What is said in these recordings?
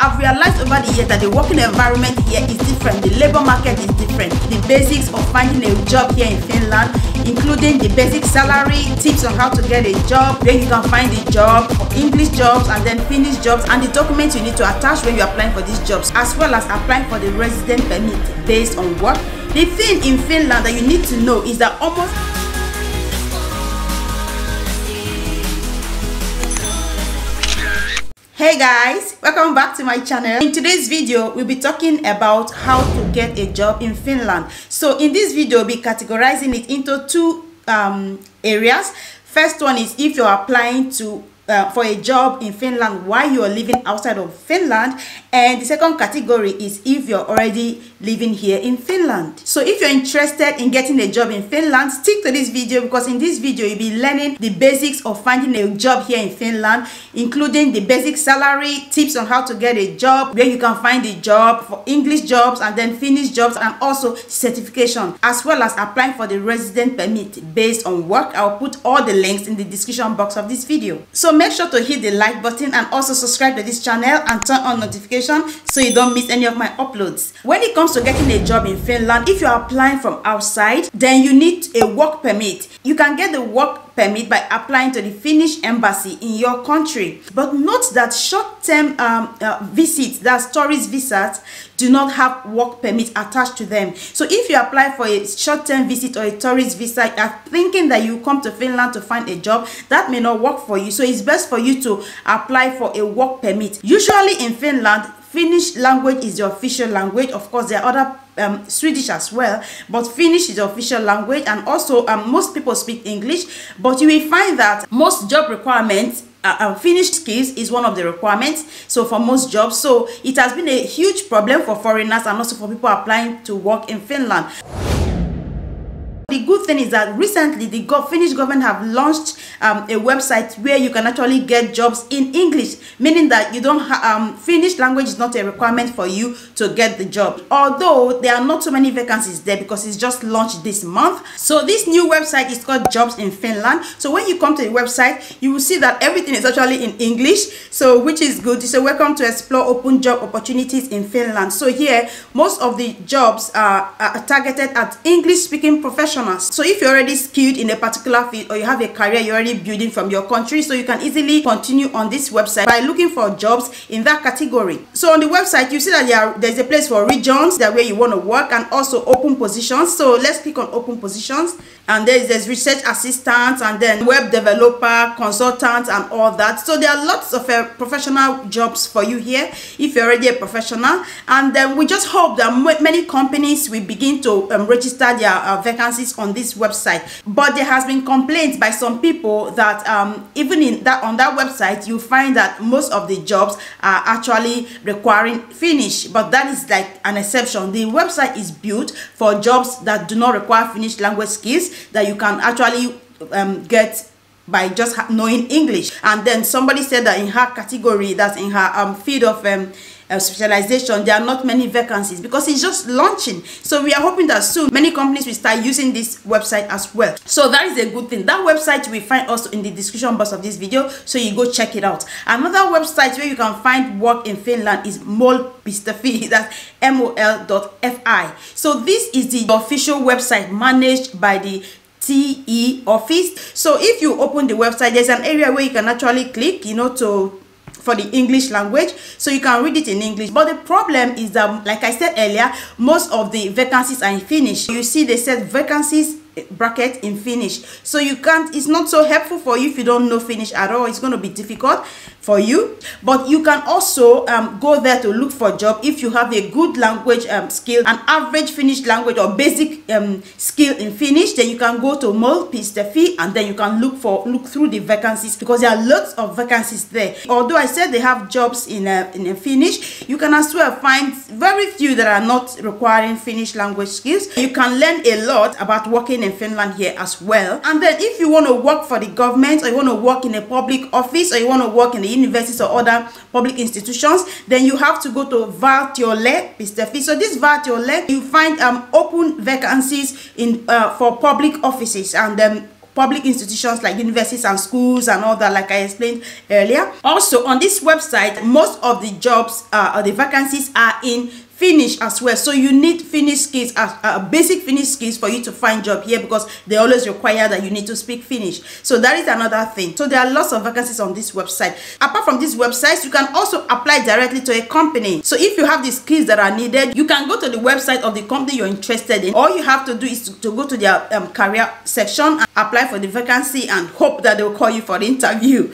I've realized over the years that the working environment here is different. The labor market is different. The basics of finding a job here in Finland, including the basic salary, tips on how to get a job, where you can find a job, English jobs and then Finnish jobs, and the documents you need to attach when you're applying for these jobs, as well as applying for the resident permit based on work. The thing in Finland that you need to know is that almost Hey guys, welcome back to my channel. In today's video, we'll be talking about how to get a job in Finland. So in this video, we'll be categorizing it into two areas. First one is if you're applying to for a job in Finland while you are living outside of Finland, and the second category is if you're already living here in Finland. So if you're interested in getting a job in Finland, stick to this video, because in this video you'll be learning the basics of finding a job here in Finland, including the basic salary, tips on how to get a job, where you can find a job, for English jobs and then Finnish jobs, and also certification, as well as applying for the resident permit based on work. I'll put all the links in the description box of this video. So make sure to hit the like button and also subscribe to this channel and turn on notifications so you don't miss any of my uploads. When it comes to getting a job in Finland, if you're applying from outside, then you need a work permit. You can get the work permit by applying to the Finnish embassy in your country. But note that short-term visits, that's tourist visas, do not have work permit attached to them. So if you apply for a short-term visit or a tourist visa, you are thinking that you come to Finland to find a job, that may not work for you. So it's best for you to apply for a work permit. Usually in Finland, Finnish language is the official language. Of course, there are other Swedish as well, but Finnish is the official language, and also most people speak English. But you will find that most job requirements, Finnish skills is one of the requirements. So for most jobs, so it has been a huge problem for foreigners and also for people applying to work in Finland. The good thing is that recently the Finnish government have launched a website where you can actually get jobs in English, meaning that you don't Finnish language is not a requirement for you to get the job, although there are not so many vacancies there because it's just launched this month. So this new website is called Jobs in Finland. So when you come to the website, you will see that everything is actually in English, so which is good. So welcome to explore open job opportunities in Finland. So here most of the jobs are targeted at English speaking professionals. So if you're already skilled in a particular field, or you have a career you're already building from your country, so you can easily continue on this website by looking for jobs in that category. So on the website, you see that there's a place for regions, that where you want to work, and also open positions. So let's click on open positions, and there's research assistant, and then web developer, consultant, and all that. So there are lots of professional jobs for you here if you're already a professional. And then we just hope that many companies will begin to register their vacancies on this website. But there has been complaints by some people that even on that website, you find that most of the jobs are actually requiring Finnish, but that is like an exception. The website is built for jobs that do not require Finnish language skills, that you can actually get by just knowing English. And then somebody said that in her category, that's in her field of specialization, there are not many vacancies because it's just launching. So we are hoping that soon many companies will start using this website as well. So that is a good thing. That website you will find also in the description box of this video, so you go check it out. Another website where you can find work in Finland is MOL.fi. That's MOL.fi. So this is the official website managed by the TE office. So if you open the website, there's an area where you can actually click, for the English language, so you can read it in English. But the problem is that, like I said earlier, most of the vacancies are in Finnish. You see they said vacancies bracket in Finnish, so you can't, it's not so helpful for you if you don't know Finnish at all. It's going to be difficult for you. But you can also go there to look for a job if you have a good language skill, an average Finnish language or basic skill in Finnish. Then you can go to MOL.fi, and then you can look through the vacancies, because there are lots of vacancies there. Although I said they have jobs in Finnish, you can as well find very few that are not requiring Finnish language skills. You can learn a lot about working in Finland here as well. And then if you want to work for the government, or you want to work in a public office, or you want to work in the universities or other public institutions, then you have to go to Valtiolle.fi. So this Valtiolle, you find open vacancies in for public offices, and public institutions like universities and schools and all that, like I explained earlier. Also on this website, most of the jobs or the vacancies are in Finnish as well, so you need Finnish skills, basic Finnish skills for you to find job here, because they always require that you need to speak Finnish. So that is another thing. So there are lots of vacancies on this website. Apart from these websites, you can also apply directly to a company. So if you have the skills that are needed, you can go to the website of the company you're interested in. All you have to do is to go to their career section and apply for the vacancy and hope that they'll call you for the interview.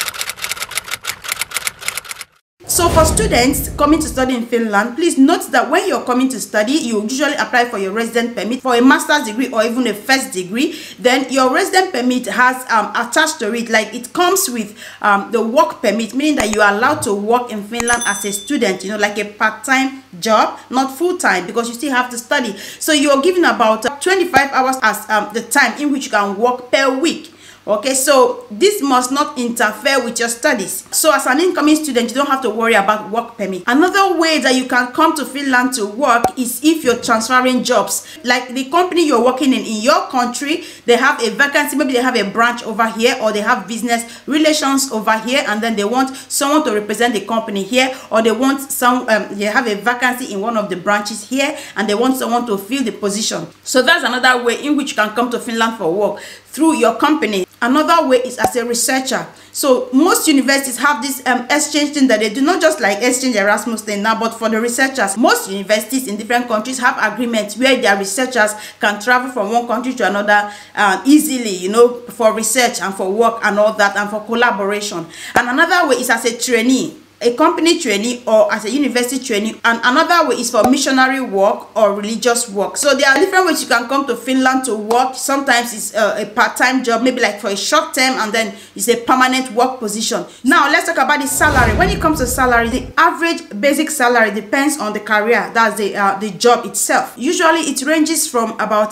So for students coming to study in Finland, please note that when you're coming to study, you usually apply for your resident permit for a master's degree or even a first degree. Then your resident permit has attached to it, like it comes with the work permit, meaning that you are allowed to work in Finland as a student, you know, like a part-time job, not full-time, because you still have to study. So you're given about 25 hours as the time in which you can work per week. Okay, so this must not interfere with your studies. So as an incoming student, you don't have to worry about work permit. Another way that you can come to Finland to work is if you're transferring jobs. Like the company you're working in your country, they have a vacancy, maybe they have a branch over here, or they have business relations over here, and then they want someone to represent the company here, or they want they have a vacancy in one of the branches here, and they want someone to fill the position. So that's another way in which you can come to Finland for work, through your company. Another way is as a researcher. So most universities have this exchange thing that they do, not just like exchange Erasmus thing now, but for the researchers. Most universities in different countries have agreements where their researchers can travel from one country to another easily, you know, for research and for work and all that, and for collaboration. And another way is as a trainee, a company trainee, or as a university trainee. And another way is for missionary work or religious work. So there are different ways you can come to Finland to work. Sometimes it's a part-time job, maybe like for a short term, and then it's a permanent work position. Now let's talk about the salary. When it comes to salary, the average basic salary depends on the career, that's the job itself. Usually it ranges from about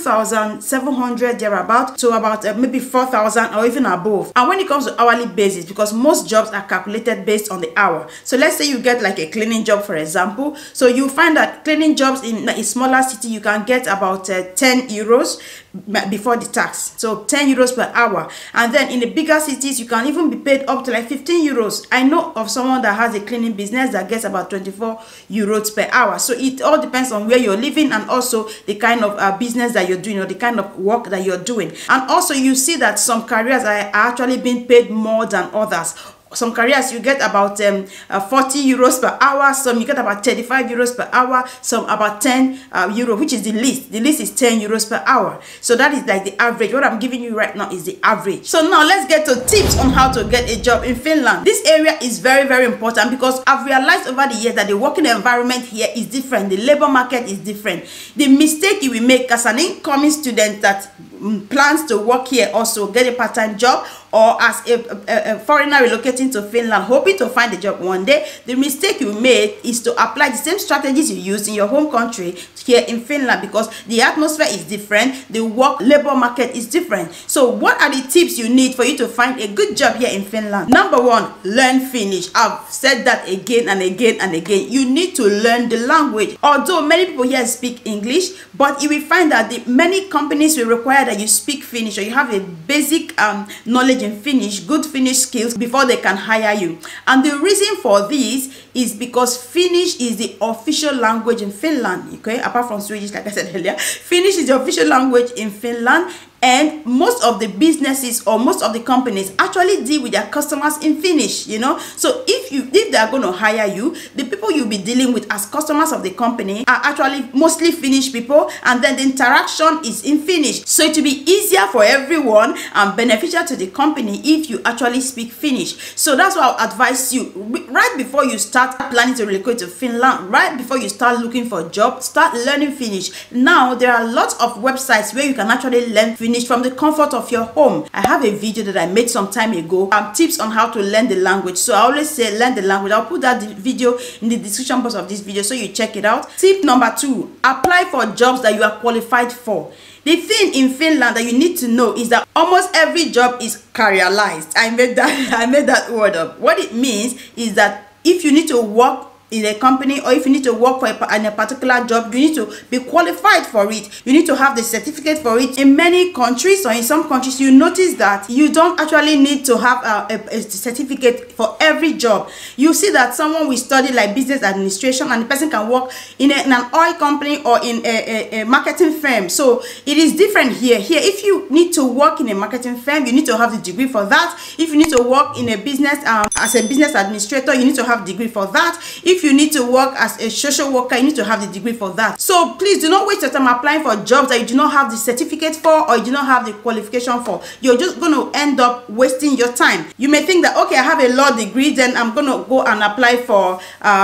2,700 thereabout to about maybe 4,000 or even above. And when it comes to hourly basis, because most jobs are calculated based on the hour. So let's say you get like a cleaning job, for example. So you find that cleaning jobs in a smaller city, you can get about 10 euros before the tax. So 10 euros per hour. And then in the bigger cities, you can even be paid up to like 15 euros. I know of someone that has a cleaning business that gets about 24 euros per hour. So it all depends on where you're living, and also the kind of business that you're doing, or the kind of work that you're doing. And also you see that some careers are actually being paid more than others. Some careers you get about 40 euros per hour, some you get about 35 euros per hour, some about 10 euro, which is the least. The least is 10 euros per hour. So that is like the average. What I'm giving you right now is the average. So now let's get to tips on how to get a job in Finland. This area is very, very important, because I've realized over the years that the working environment here is different. The labor market is different. The mistake you will make as an incoming student that plans to work here, also get a part-time job, or as a foreigner relocating to Finland hoping to find a job one day, the mistake you made is to apply the same strategies you used in your home country here in Finland, because the atmosphere is different, the labor market is different. So what are the tips you need for you to find a good job here in Finland? Number one, learn Finnish. I've said that again and again and again. You need to learn the language. Although many people here speak English, but you will find that many companies will require that you speak Finnish, or you have a basic knowledge in Finnish, good Finnish skills, before they can hire you. And the reason for this is because Finnish is the official language in Finland. Okay, apart from Swedish, like I said earlier, Finnish is the official language in Finland. And most of the businesses, or most of the companies, actually deal with their customers in Finnish, you know. So if they are going to hire you, the people you'll be dealing with as customers of the company are actually mostly Finnish people, and then the interaction is in Finnish. So it will be easier for everyone and beneficial to the company if you actually speak Finnish. So that's why I'll advise you, right before you start planning to relocate to Finland, right before you start looking for a job, start learning Finnish. Now there are lots of websites where you can actually learn Finnish from the comfort of your home. I have a video that I made some time ago, tips on how to learn the language. So I always say learn the language. I'll put that video in the description box of this video, so you check it out. Tip number 2, apply for jobs that you are qualified for. The thing in Finland that you need to know is that almost every job is careerized. I made that word up. What it means is that if you need to work in a company, or if you need to work for in a particular job, you need to be qualified for it. You need to have the certificate for it. In many countries, or in some countries, you notice that you don't actually need to have a certificate for every job. You see that someone will study like business administration, and the person can work in an oil company or in a marketing firm. So it is different here. If you need to work in a marketing firm, you need to have the degree for that. If you need to work in a business as a business administrator, you need to have a degree for that. If you need to work as a social worker, you need to have the degree for that. So please do not waste your time applying for jobs that you do not have the certificate for, or you do not have the qualification for. You're just going to end up wasting your time. You may think that, okay, I have a law degree, then I'm going to go and apply for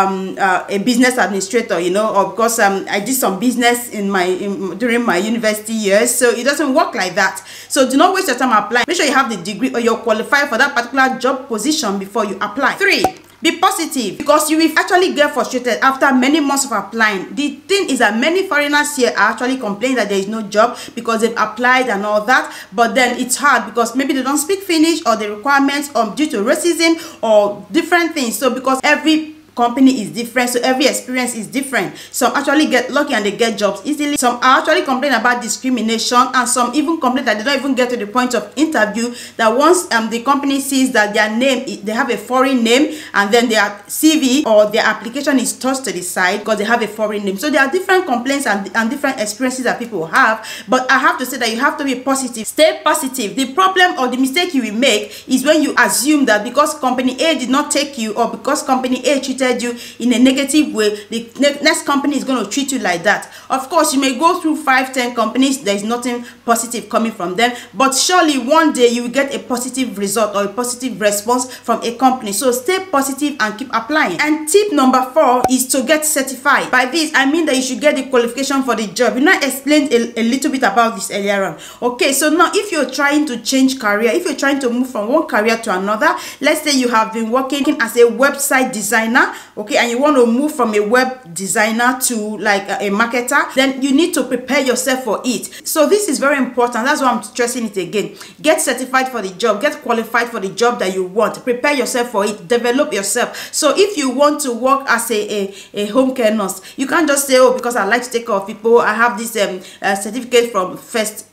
a business administrator, you know, or because I did some business during my university years. So it doesn't work like that. So do not waste your time applying. Make sure you have the degree or you're qualified for that particular job position before you apply. 3. Be positive, because you will actually get frustrated after many months of applying. The thing is that many foreigners here are actually complaining that there is no job because they've applied and all that, but then it's hard because maybe they don't speak Finnish, or the requirements due to racism or different things. So because every company is different, so every experience is different. Some actually get lucky and they get jobs easily. Some are actually complain about discrimination, and some even complain that they don't even get to the point of interview, that once the company sees that their name, they have a foreign name, and then their CV or their application is tossed to the side because they have a foreign name. So there are different complaints and different experiences that people have, but I have to say that you have to be positive. Stay positive. The problem or the mistake you will make is when you assume that because company A did not take you, or because company A treated you in a negative way, the next company is going to treat you like that. Of course, you may go through 5-10 companies, there is nothing positive coming from them, but surely one day you will get a positive result or a positive response from a company. So stay positive and keep applying. And tip number 4 is to get certified. By this I mean that you should get the qualification for the job. You know, I explained a little bit about this earlier on. Okay, so now if you're trying to change career, if you're trying to move from one career to another, let's say you have been working as a website designer, okay, and you want to move from a web designer to like a marketer, then you need to prepare yourself for it. So this is very important. That's why I'm stressing it again. Get certified for the job, get qualified for the job that you want, prepare yourself for it, develop yourself. So if you want to work as a home care nurse, you can't just say, oh, because I like to take care of people, I have this certificate from first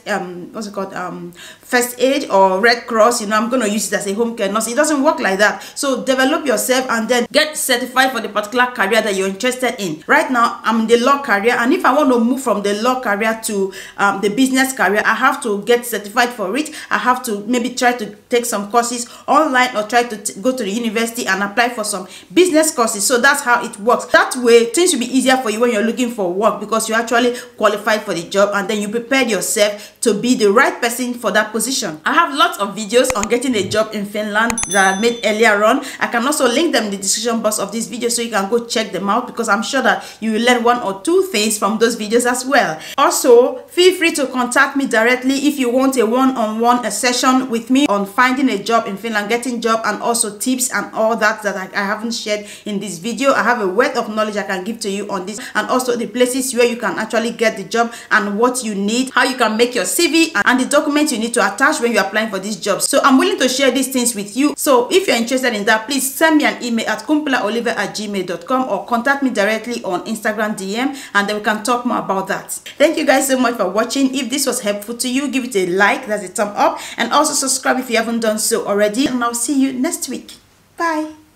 aid or Red Cross, you know, I'm going to use it as a home care nurse. It doesn't work like that. So develop yourself and then get certified for the particular career that you're interested in. Right now I'm in the law career, and if I want to move from the law career to the business career, I have to get certified for it. I have to maybe try to take some courses online, or try to go to the university and apply for some business courses. So that's how it works. That way things will be easier for you when you're looking for work, because you actually qualified for the job and then you prepared yourself to be the right person for that position. I have lots of videos on getting a job in Finland that I made earlier on. I can also link them in the description box of this video so you can go check them out, because I'm sure that you will learn 1 or 2 things from those videos as well. Also, feel free to contact me directly if you want a one-on-one session with me on finding a job in Finland, getting job, and also tips and all that I haven't shared in this video. I have a wealth of knowledge I can give to you on this, and also the places where you can actually get the job and what you need, how you can make your CV, and the documents you need to attach when you're applying for these jobs. So I'm willing to share these things with you. So if you're interested in that, please send me an email at kumpelaoliver@gmail.com, or contact me directly on Instagram DM, and then we can talk more about that. Thank you guys so much for watching. If this was helpful to you, give it a like, that's a thumb up, and also subscribe if you haven't done so already, and I'll see you next week. Bye.